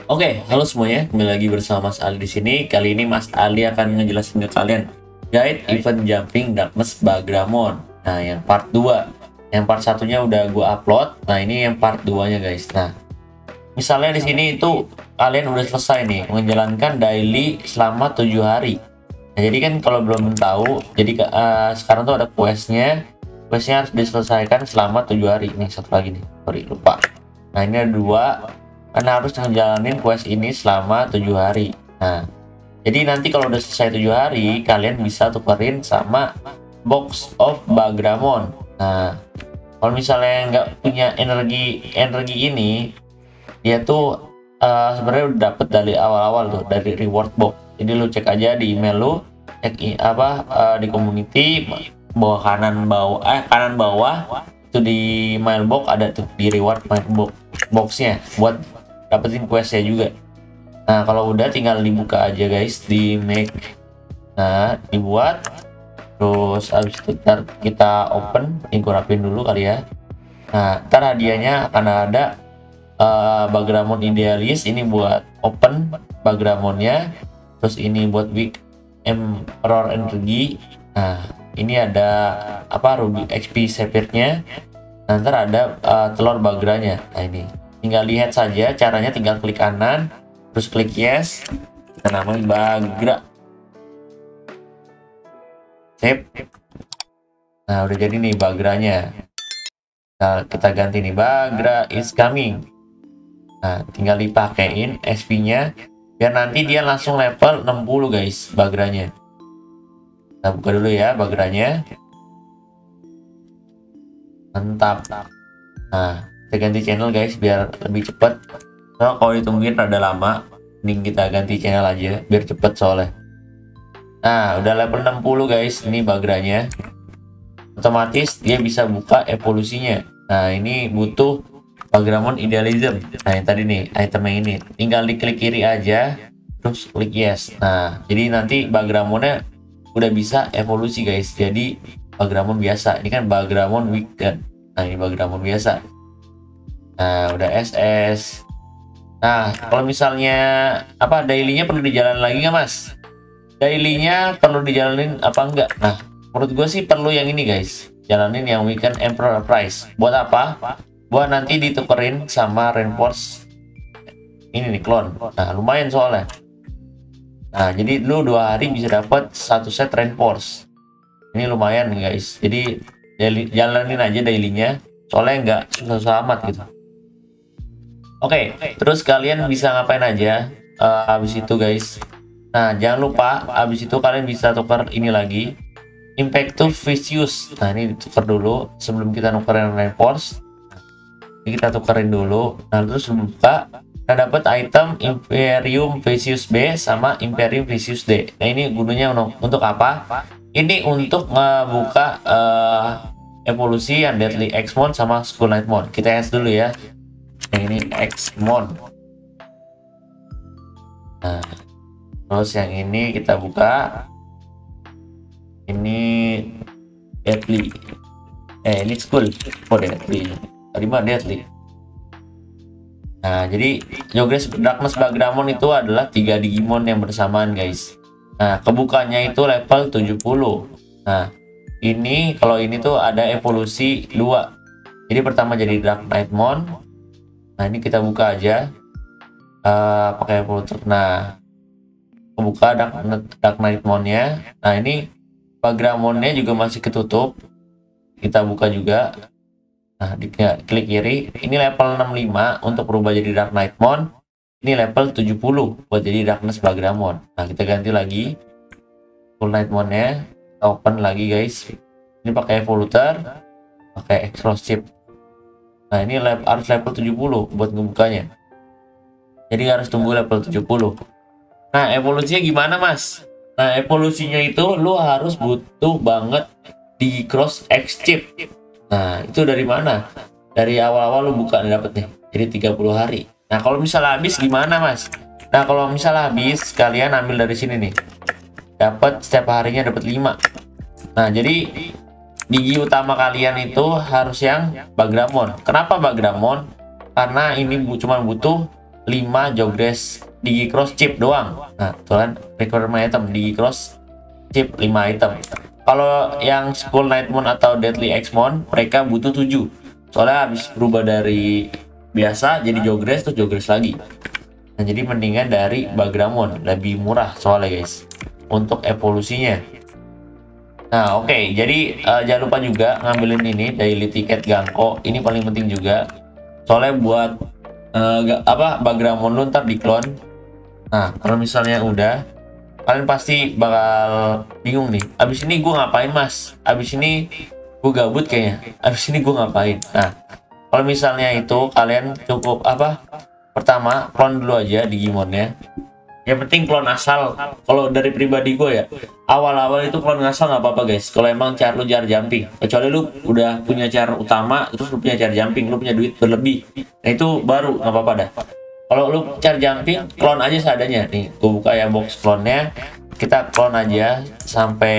Oke, halo semuanya. Kembali lagi bersama Mas Ali di sini. Kali ini Mas Ali akan ngejelasin ke kalian guide event jumping Darkness Bagramon. Nah, yang part 2. Yang part satunya udah gue upload. Nah, ini yang part 2-nya, guys. Nah, misalnya di sini itu kalian udah selesai nih menjalankan daily selama 7 hari. Nah, jadi kan kalau belum tahu, jadi sekarang tuh ada questnya. Questnya harus diselesaikan selama 7 hari. Nih, satu lagi nih. Sorry, lupa. Nah, ini ada dua. Anda harus ngejalanin quest ini selama 7 hari. Nah, jadi nanti kalau udah selesai 7 hari, kalian bisa tukerin sama Box of Bagramon. Nah, kalau misalnya nggak punya energi ini, dia tuh sebenarnya udah dapet dari awal-awal tuh, dari reward box. Jadi lu cek aja di email lu, cek di community kanan bawah itu di mailbox ada tuh di reward mailbox boxnya buat dapetin questnya juga. Nah, kalau udah tinggal dibuka aja guys di make. Nah, dibuat terus habis itu kita open, rapin dulu kali ya. Nah, ntar hadiahnya akan ada Bagramon Idealis, ini buat open Bagramonnya, terus ini buat week Emperor Energy. Nah, ini ada Ruby XP Sapphire-nya. Nah, ntar ada telur bagranya. Nah, ini tinggal lihat saja caranya, tinggal klik kanan terus klik yes, kita namain bagra, save. Nah, udah jadi nih bagranya. Nah, kita ganti nih bagra is coming. Nah, tinggal dipakein SP nya biar nanti dia langsung level 60 guys bagranya. Kita buka dulu ya bagranya, mantap. Nah, kita ganti channel guys biar lebih cepet. So, kalau ditungguin rada lama, mending kita ganti channel aja biar cepet soalnya. Nah, udah level 60 guys, ini bagranya. Otomatis dia bisa buka evolusinya. Nah, ini butuh Bagramon Idealism. Nah, yang tadi nih, item yang ini. Tinggal diklik kiri aja, terus klik yes. Nah, jadi nanti Bagramonnya udah bisa evolusi guys. Jadi Bagramon biasa. Ini kan Bagramon Weekend. Nah, ini Bagramon biasa. Nah, udah SS. Nah, kalau misalnya dailynya perlu dijalan lagi nggak mas? Dailynya perlu dijalanin apa enggak? Nah, menurut gue sih perlu yang ini guys. Jalanin yang Weekend Emperor Prize. Buat apa? Buat nanti ditukerin sama Reinforce. Ini nih, clone. Nah, lumayan soalnya. Nah, jadi lu 2 hari bisa dapat 1 set Reinforce. Ini lumayan guys. Jadi jalanin aja dailynya. Soalnya nggak susah-susah amat gitu. Oke, terus kalian bisa ngapain aja habis itu guys. Nah, jangan lupa habis itu kalian bisa tukar ini lagi, Impactus Vicious. Nah, ini ditukar dulu sebelum kita nukerin Reinforce. Ini kita tukerin dulu. Nah, terus buka. Kita dapat item Imperium Vicious B sama Imperium Vicious D. Nah, ini gunanya untuk apa? Ini untuk ngebuka evolusi yang Deadly X-Mon sama School Nightmon. Kita tes dulu ya. Yang ini X-Mon. Nah, terus yang ini kita buka. Ini Deadly. Ini School. Oh, Deadly. Tadi mah Deadly. Nah, jadi Progress Darkness Bagramon itu adalah 3 Digimon yang bersamaan guys. Nah, kebukanya itu level 70. Nah, ini kalau ini tuh ada evolusi 2. Jadi pertama jadi Dark Knightmon. Nah, ini kita buka aja pakai evolutor. Nah, kebuka Dark Knightmon-nya. Nah, ini Bagramonnya juga masih ketutup. Kita buka juga. Nah, klik kiri. Ini level 65 untuk berubah jadi Dark Knightmon. Ini level 70 buat jadi Darkness Bagramon. Nah, kita ganti lagi Full Knightmon-nya. Open lagi guys. Ini pakai evolutor, pakai explosive. Nah, ini harus level 70 buat ngebukanya. Jadi harus tunggu level 70. Nah, evolusinya gimana mas? Nah, evolusinya itu lu harus butuh banget di cross X chip. Nah, itu dari mana? Dari awal-awal lu buka dapet nih. Jadi 30 hari. Nah, kalau misalnya habis gimana mas? Nah, kalau misalnya habis, kalian ambil dari sini nih. Dapat setiap harinya dapat 5. Nah, jadi gigi utama kalian itu harus yang Bagramon. Kenapa Bagramon? Karena ini cuma butuh 5 Jogres Digicross chip doang. Nah, tuh kan requirement item Digicross chip 5 item. Kalau yang Skull Nightmoon atau Deadly Exmon mereka butuh 7. Soalnya habis berubah dari biasa jadi Jogres terus Jogres lagi. Nah, jadi mendingan dari Bagramon, lebih murah soalnya guys untuk evolusinya. Nah, oke, jadi jangan lupa juga ngambilin ini daily ticket Gangko. Ini paling penting juga. Soalnya buat Bagramon lu ntar di clone. Nah, kalau misalnya udah, kalian pasti bakal bingung nih. Abis ini gue ngapain mas? Abis ini gue gabut kayaknya. Abis ini gue ngapain? Nah, kalau misalnya itu kalian cukup pertama clone dulu aja Digimonnya. Yang penting clone asal. Kalau dari pribadi gue ya, awal-awal itu clone asal nggak apa-apa guys. Kalau emang cara lu jar jumping, kecuali lu udah punya cara utama, terus lu punya cara jumping, lu punya duit berlebih, nah itu baru nggak apa-apa dah. Kalau lu cara jumping, clone aja seadanya. Nih, gue buka ya box clone-nya. Kita clone aja sampai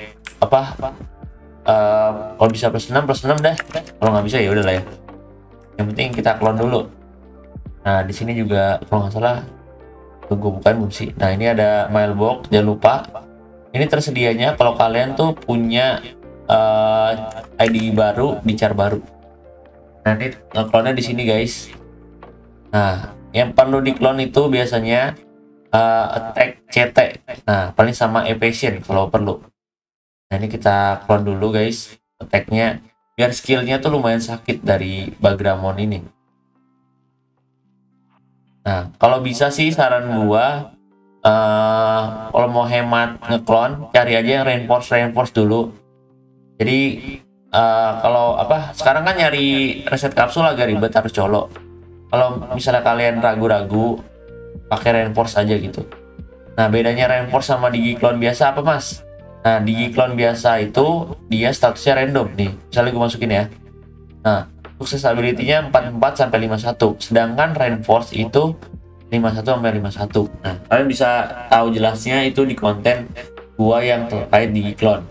kalau bisa plus 6 dah. Kalau nggak bisa ya udah lah ya. Yang penting kita clone dulu. Nah, di sini juga kalau nggak salah gue bukain belum sih. Nah, ini ada mailbox, jangan lupa ini tersedianya kalau kalian tuh punya ID baru di char baru. Nah, ini nge-clone-nya di sini guys. Nah, yang perlu di clone itu biasanya attack CT. Nah, paling sama evasion kalau perlu. Nah, ini kita clone dulu guys attack-nya biar skillnya tuh lumayan sakit dari Bagramon ini. Nah, kalau bisa sih saran gua kalau mau hemat ngeklon cari aja yang reinforce dulu. Jadi kalau sekarang kan nyari reset kapsul agak ribet, harus colok. Kalau misalnya kalian ragu-ragu pakai reinforce aja gitu. Nah, bedanya reinforce sama Digiclone biasa apa mas? Nah, Digiclone biasa itu dia statusnya random nih. Misalnya gue masukin ya. Nah, sukses ability-nya 44 sampai 51. Sedangkan reinforce itu 51 sampai 51. Nah, kalian bisa tahu jelasnya itu di konten gua yang terkait Digiclone.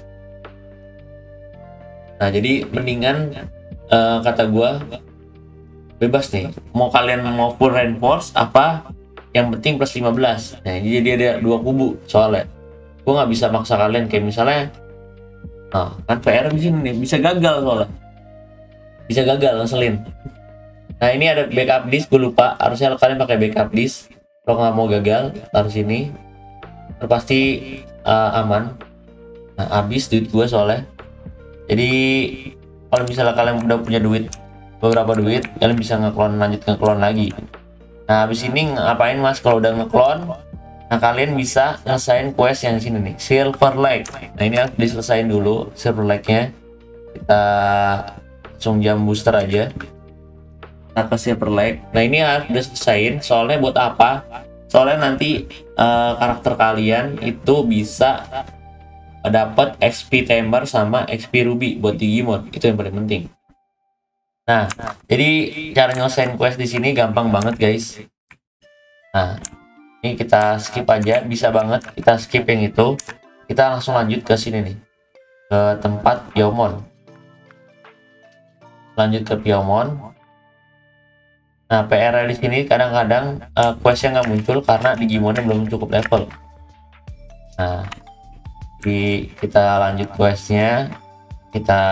Nah, jadi mendingan kata gua bebas nih. Mau kalian mau full reinforce apa? Yang penting plus 15. Nah, jadi ada dua kubu soalnya. Gua nggak bisa maksa kalian kayak misalnya kan PR di sini nih bisa gagal soalnya. Bisa gagal ngeselin. Nah, ini ada backup disk, gue lupa. Harusnya kalian pakai backup disk. Kalau nggak mau gagal, taruh sini. Pasti aman. Nah, habis duit gue soalnya. Jadi, kalau misalnya kalian udah punya beberapa duit, kalian bisa lanjut ngeklon lagi. Nah, habis ini ngapain mas kalau udah ngeklon? Nah, kalian bisa ngelesain quest yang sini nih, Silver Lake. Nah, ini harus diselesain dulu Silver Lake-nya. Kita langsung jam booster aja. Kita ke Silver Lake. Nah, ini harus diselesain. Soalnya buat apa? Soalnya nanti karakter kalian itu bisa dapat XP Tamer sama XP Ruby buat Digimon. Itu yang paling penting. Nah, jadi cara nyelesain quest di sini gampang banget guys. Nah, ini kita skip aja, bisa banget kita skip yang itu. Kita langsung lanjut ke sini nih, ke tempat Piaomon. Lanjut ke Piaomon. Nah, PR di sini kadang-kadang questnya nggak muncul karena Digimonnya belum cukup level. Nah, kita lanjut questnya. Kita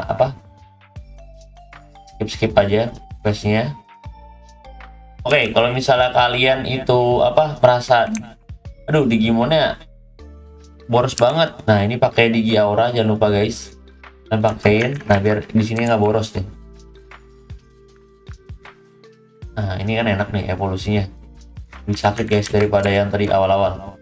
skip aja questnya. Oke, kalau misalnya kalian itu merasa aduh Digimonnya boros banget. Nah, ini pakai Digi Aura, jangan lupa guys. Dan pakein. Nah, biar di sini nggak boros deh. Nah, ini kan enak nih evolusinya. Lebih sakit guys daripada yang tadi awal-awal.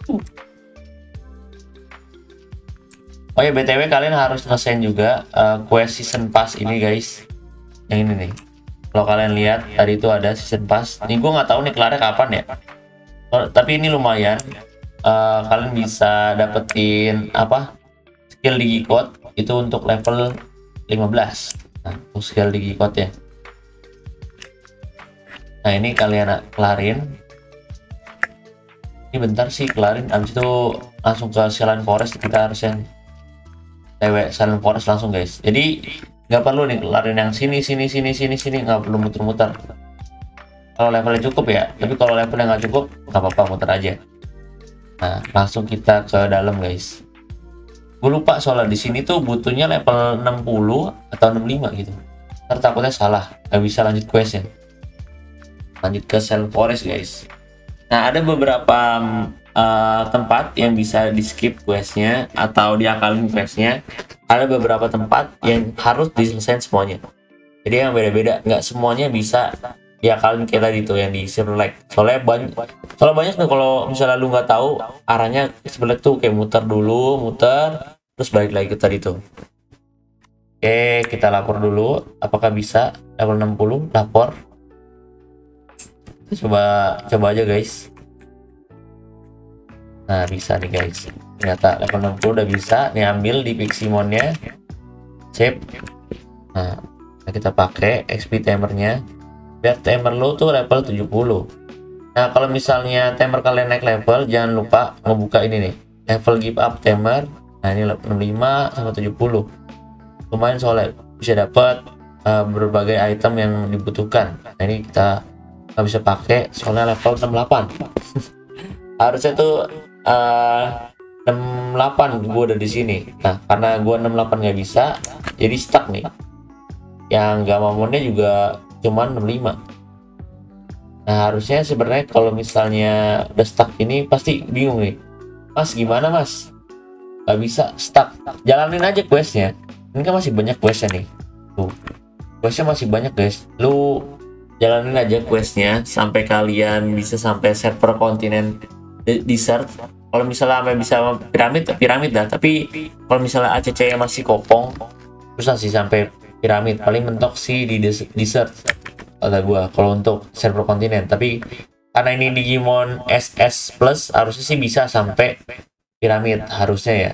Oh ya, BTW kalian harus ngesen juga quest season pass ini guys. Yang ini nih. Kalau kalian lihat tadi itu ada season pass. Ini gue nggak tahu nih kelarnya kapan ya. Tapi ini lumayan. Kalian bisa dapetin skill Digicode itu untuk level 15. Nah, untuk skill Digicode ya. Nah, ini kalian kelarin. Ini bentar sih kelarin. Abis itu langsung ke Silent Forest. Kita harus yang TW Silent Forest langsung guys. Jadi nggak perlu nih kelarin yang sini, nggak perlu muter-muter. kalau levelnya cukup ya. Tapi kalau levelnya nggak cukup, nggak apa-apa, muter aja. Nah, langsung kita ke dalam guys. Gue lupa soalnya di sini tuh butuhnya level 60 atau 65 gitu. Ntar takutnya salah, nggak bisa lanjut questnya. Lanjut ke Sand Forest guys. Nah, ada beberapa tempat yang bisa di skip questnya atau diakalin questnya. Ada beberapa tempat yang harus diselesaikan semuanya. Jadi yang beda-beda, nggak semuanya bisa diakalin kayak tadi tuh yang di Silver. Soalnya banyak tuh kalau misalnya lu nggak tahu arahnya Silver tuh kayak muter dulu, terus balik lagi ke tadi tuh. Oke, kita lapor dulu apakah bisa level 60 lapor. Coba aja guys. Nah, bisa nih guys. Ternyata level 60 udah bisa. Nih ambil di Pixiemonnya. Save. Nah, kita pakai XP timernya biar timer lo tuh level 70. Nah, kalau misalnya timer kalian naik level, jangan lupa ngebuka ini nih, level give up timer. Nah, ini level 65 sama 70. Lumayan soalnya bisa dapat berbagai item yang dibutuhkan. Nah, ini kita nggak bisa pakai soalnya level 68. Harusnya tuh 68 gue udah di sini. Nah, karena gue 68 nggak bisa, jadi stuck nih. Yang gak mamonnya juga cuman 65. Nah, harusnya sebenarnya kalau misalnya udah stuck ini pasti bingung nih, Mas gimana mas, gak bisa, stuck. Jalanin aja questnya, ini kan masih banyak questnya nih tuh, questnya masih banyak guys. Lu jalanin aja questnya sampai kalian bisa sampai server kontinen desert. Kalau misalnya sampai bisa piramid dah, tapi kalau misalnya ACC masih kopong, susah sih sampai piramid. Paling mentok sih di desert kata gua kalau untuk server kontinen. Tapi karena ini Digimon SS Plus, harusnya sih bisa sampai piramid harusnya ya.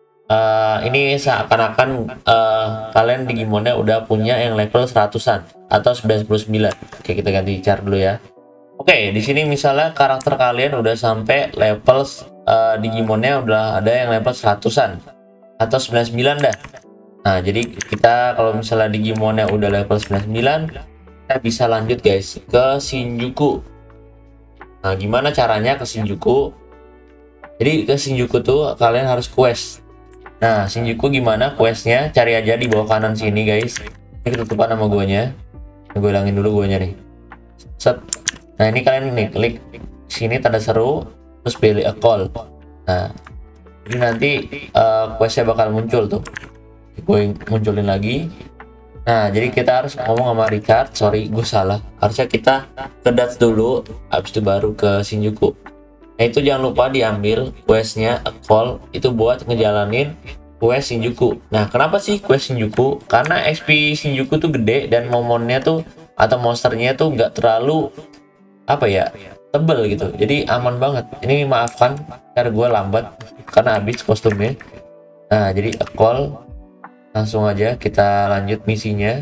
Ini seakan-akan kalian Digimonnya udah punya yang level 100-an atau 99. Oke, kita ganti chart dulu ya. Oke, di sini misalnya karakter kalian udah sampai level Digimonnya udah ada yang level 100-an atau 99 dah. Nah, jadi kita kalau misalnya Digimonnya udah level 99, kita bisa lanjut guys ke Shinjuku. Nah, gimana caranya ke Shinjuku? Jadi ke Shinjuku tuh kalian harus quest. Nah, Shinjuku gimana questnya? Cari aja di bawah kanan sini guys. Ini ketutupan sama guanya. Gue hilangin dulu guanya nih. Set. Nah, ini kalian nih klik sini tanda seru, terus pilih a call. Nah, jadi nanti questnya bakal muncul tuh. Gue munculin lagi. Nah, jadi kita harus ngomong sama Richard. Sorry, gue salah. Harusnya kita ke Dats dulu, habis itu baru ke Shinjuku. Nah, itu jangan lupa diambil questnya a call, itu buat ngejalanin quest Shinjuku. Nah, kenapa sih quest Shinjuku? Karena XP Shinjuku tuh gede dan momonnya tuh atau monsternya tuh nggak terlalu apa ya, tebel gitu. Jadi aman banget. Ini maafkan karena gue lambat karena habis kostumnya. Nah, jadi a call, langsung aja kita lanjut misinya.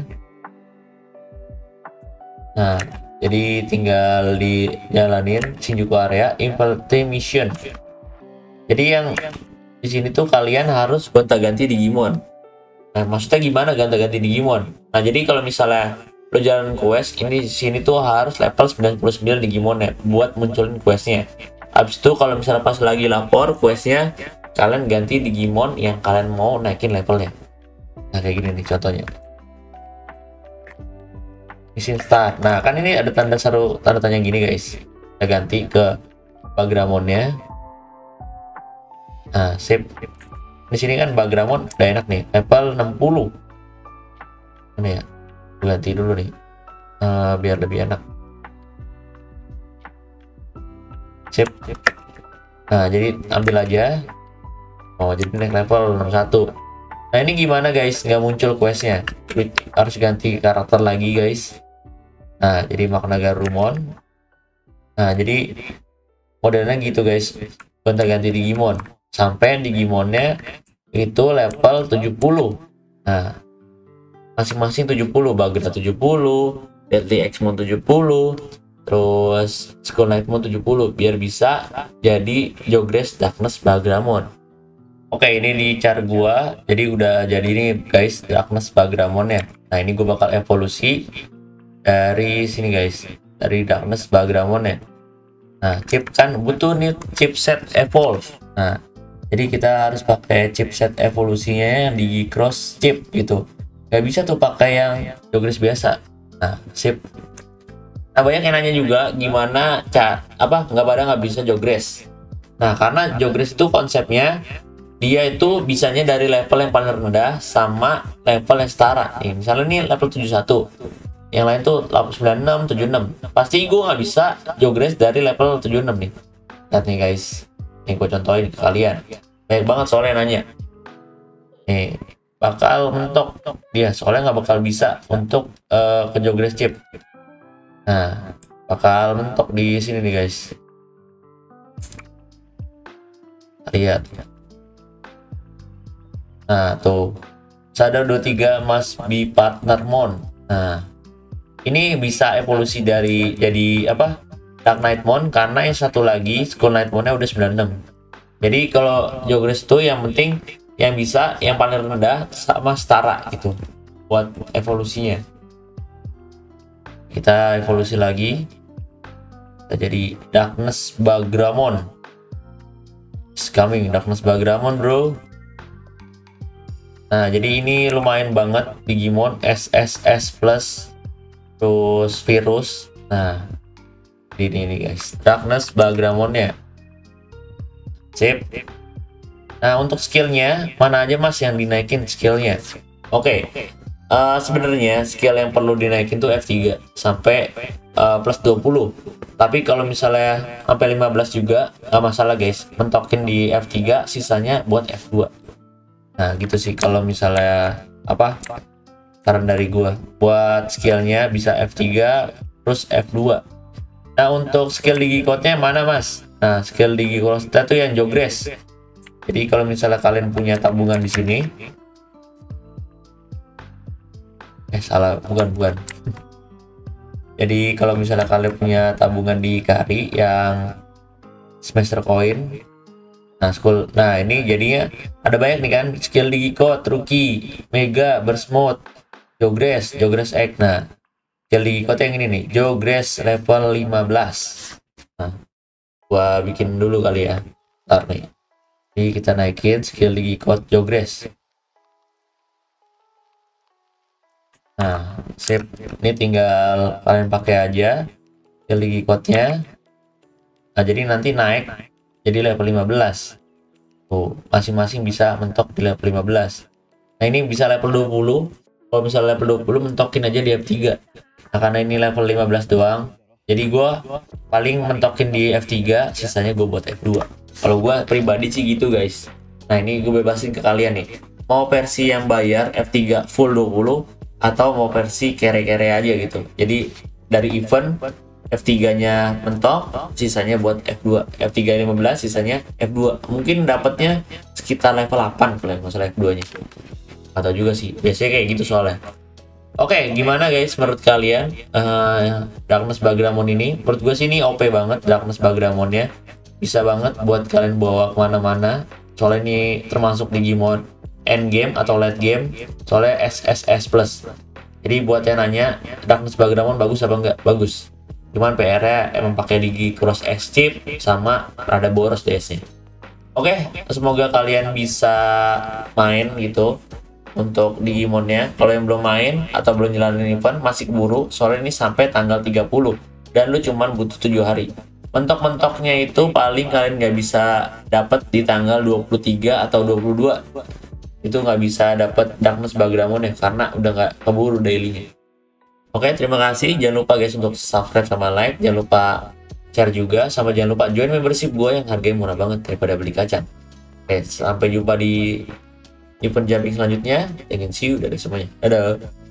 Nah, jadi tinggal dijalanin Shinjuku area Infiltrate Mission. Jadi yang di sini tuh kalian harus gonta-ganti Digimon. Nah, maksudnya gimana gonta-ganti Digimon? Nah, jadi kalau misalnya lo jalan quest ini di sini tuh harus level 99 Digimonnya buat munculin questnya. Habis itu kalau misalnya pas lagi lapor questnya, kalian ganti Digimon yang kalian mau naikin levelnya. Nah, kayak gini nih contohnya. Misi start. Nah, kan ini ada tanda seru, tanda tanya gini guys. Kita ganti ke Bagramonnya. Nah, sip. Di sini kan Bagramon udah enak nih, level 60. Mana ya? Ganti dulu nih. Biar lebih enak. Sip. Nah, jadi ambil aja. Oh, jadi naik level 61. Nah, ini gimana guys? Nggak muncul questnya. Harus ganti karakter lagi guys. Nah, jadi Makna Garurumon. Nah, jadi modelnya gitu guys. Gonta-ganti Digimon sampai Digimonnya itu level 70. Nah, masing-masing 70, Bagra 70, Deadly X-Mon 70, terus Skull Knightmon 70 biar bisa jadi Jogress Darkness Bagramon. Oke, ini di chart gua, jadi udah jadi ini guys Darkness Bagramon ya. Nah, ini gua bakal evolusi dari sini guys. dari Darkness Bagramon ya. Nah, chip kan butuh nih chipset Evolve. Nah, jadi kita harus pakai chipset evolusinya yang di cross chip gitu. Gak bisa tuh pakai yang Jogres biasa. Nah, sip. Nah, banyak yang nanya juga gimana nggak bisa Jogres. Nah, karena Jogres itu konsepnya dia itu bisanya dari level yang paling rendah sama level yang setara. Nih, misalnya nih level 71. Yang lain tuh 96, 76. Pasti gue nggak bisa Jogres dari level 76 nih. Lihat nih guys. Nih gue contohin ke kalian. Banyak banget soalnya yang nanya. Nih, bakal mentok dia. Soalnya nggak bakal bisa untuk ke Jogres chip. Nah, bakal mentok di sini nih guys. Lihat. Nah, tuh. Shadow 23 must be partner mon. Nah, ini bisa evolusi dari jadi Dark Knight Mon, karena yang satu lagi Skull Knight Mon-nya udah 96. Jadi kalau Jogres itu yang penting yang bisa yang paling rendah sama setara gitu buat evolusinya. Kita evolusi lagi. Kita jadi Darkness Bagramon. It's coming Darkness Bagramon, bro. Nah, jadi ini lumayan banget Digimon SSS plus terus virus. Nah, ini nih guys, Darkness Bagramonnya. Sip. Nah, untuk skillnya mana aja mas yang dinaikin skillnya? Oke. Sebenarnya skill yang perlu dinaikin tuh F3 sampai plus 20. Tapi kalau misalnya sampai 15 juga nggak masalah guys. Mentokin di F3, sisanya buat F2. Nah, gitu sih kalau misalnya saran dari gua. Buat skillnya bisa F3 terus F2. Nah, untuk skill Digicode-nya mana mas? Nah, skill Digicode tuh yang Jogres. Jadi kalau misalnya kalian punya tabungan di sini, salah, bukan. Jadi kalau misalnya kalian punya tabungan di Kari yang semester coin, nah ini jadinya ada banyak nih kan, skill Digicode, Rookie, Mega, Burst Mode, Jogres X. Nah, skill Digicode yang ini nih, Jogres level 15. Nah, gua bikin dulu kali ya. Ntar nih. Jadi kita naikin skill Digicode Jogres. Nah, sip. Ini tinggal kalian pakai aja skill Digicode-nya. Nah, jadi nanti naik jadi level 15. Tuh, masing-masing bisa mentok di level 15. Nah, ini bisa level 20. Kalau misalnya level 20 mentokin aja di F3. Nah, karena ini level 15 doang, jadi gue paling mentokin di F3, sisanya gue buat F2. Kalau gue pribadi sih gitu guys. Nah, ini gue bebasin ke kalian nih, mau versi yang bayar F3 full 20 atau mau versi kere-kere aja gitu. Jadi dari event F3 nya mentok, sisanya buat F2. F3 15, sisanya F2. Mungkin dapatnya sekitar level 8 kalian masalah F2 nya, atau juga sih biasanya kayak gitu soalnya. Oke, gimana guys menurut kalian Darkness Bagramon ini? Menurut gue sih ini OP banget Darkness Bagramonnya, bisa banget buat kalian bawa kemana-mana. Soalnya ini termasuk Digimon endgame atau late game, soalnya SSS plus. Jadi buat yang nanya Darkness Bagramon bagus apa enggak? Bagus. Cuman PR-nya emang pakai Digi Cross X chip sama rada boros DS-nya. Oke, semoga kalian bisa main gitu untuk Digimonnya. Kalau yang belum main atau belum jalanin event, masih keburu, soalnya ini sampai tanggal 30 dan lu cuman butuh 7 hari. Mentok-mentoknya itu paling kalian nggak bisa dapat di tanggal 23 atau 22. Itu nggak bisa dapat Darkness Bagramon ya, karena udah nggak keburu dailynya. Oke, terima kasih. Jangan lupa guys untuk subscribe sama like, jangan lupa share juga, sama jangan lupa join membership gue yang harganya murah banget daripada beli kacang. Oke, sampai jumpa di event jumping selanjutnya. Ingin see you dari semuanya. Dadah.